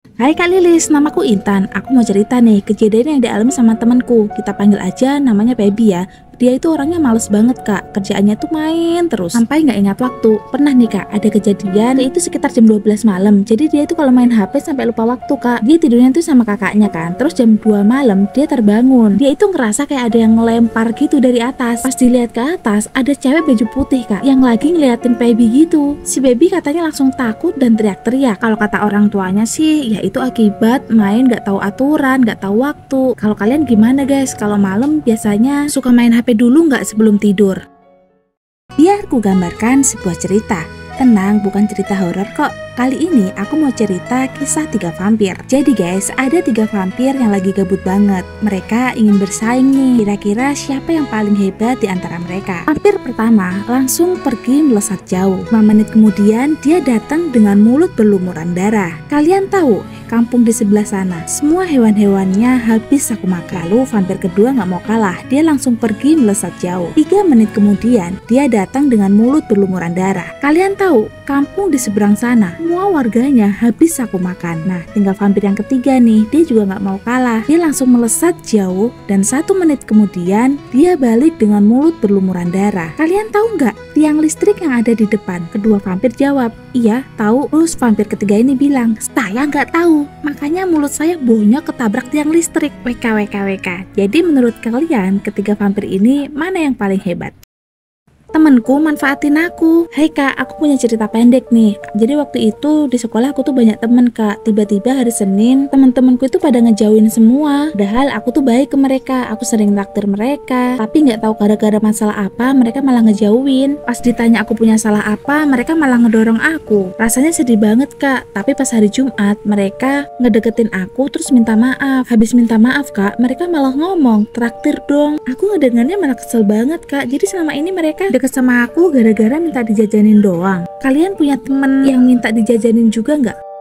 Hai Kak Lilis, namaku Intan. Aku mau cerita nih kejadian yang dialami sama temanku. Kita panggil aja namanya Feby ya. Dia itu orangnya males banget kak, kerjaannya tuh main terus sampai nggak ingat waktu. Pernah nih kak, ada kejadian itu sekitar jam 12 malam. Jadi dia itu kalau main HP sampai lupa waktu kak. Dia tidurnya tuh sama kakaknya kan. Terus jam 2 malam dia terbangun. Dia itu ngerasa kayak ada yang ngelempar gitu dari atas. Pas dilihat ke atas, ada cewek baju putih kak yang lagi ngeliatin Feby gitu. Si Feby katanya langsung takut dan teriak-teriak. Kalau kata orang tuanya sih, ya itu akibat main nggak tahu aturan, nggak tahu waktu. Kalau kalian gimana guys? Kalau malam biasanya suka main HP dulu nggak sebelum tidur? Biar ku gambarkan sebuah cerita. Tenang, bukan cerita horor kok. Kali ini aku mau cerita kisah 3 vampir. Jadi guys, ada 3 vampir yang lagi gabut banget. Mereka ingin bersaing nih. Kira-kira siapa yang paling hebat di antara mereka? Vampir pertama langsung pergi melesat jauh. 5 menit kemudian dia datang dengan mulut berlumuran darah. Kalian tahu, kampung di sebelah sana semua hewan-hewannya habis aku makan. Lalu vampir kedua nggak mau kalah. Dia langsung pergi melesat jauh. 3 menit kemudian dia datang dengan mulut berlumuran darah. Kalian tahu, kampung di seberang sana semua warganya habis aku makan. Nah, tinggal vampir yang ketiga nih. Dia juga nggak mau kalah. Dia langsung melesat jauh dan 1 menit kemudian dia balik dengan mulut berlumuran darah. Kalian tahu nggak tiang listrik yang ada di depan? Kedua vampir jawab, iya tahu. Terus vampir ketiga ini bilang, saya nggak tahu. Makanya mulut saya bonyok ketabrak tiang listrik. WKWKWK. Jadi menurut kalian ketiga vampir ini mana yang paling hebat? Temenku manfaatin aku. Hai kak, aku punya cerita pendek nih. Jadi waktu itu di sekolah aku tuh banyak temen kak. Tiba-tiba hari Senin temen-temenku itu pada ngejauhin semua. Padahal aku tuh baik ke mereka. Aku sering traktir mereka. Tapi nggak tahu gara-gara masalah apa mereka malah ngejauhin. Pas ditanya aku punya salah apa, mereka malah ngedorong aku. Rasanya sedih banget kak. Tapi pas hari Jumat mereka ngedeketin aku terus minta maaf. Habis minta maaf kak, mereka malah ngomong traktir dong. Aku ngedengarnya malah kesel banget kak. Jadi selama ini mereka sama aku gara-gara minta dijajanin doang. Kalian punya temen yang minta dijajanin juga nggak?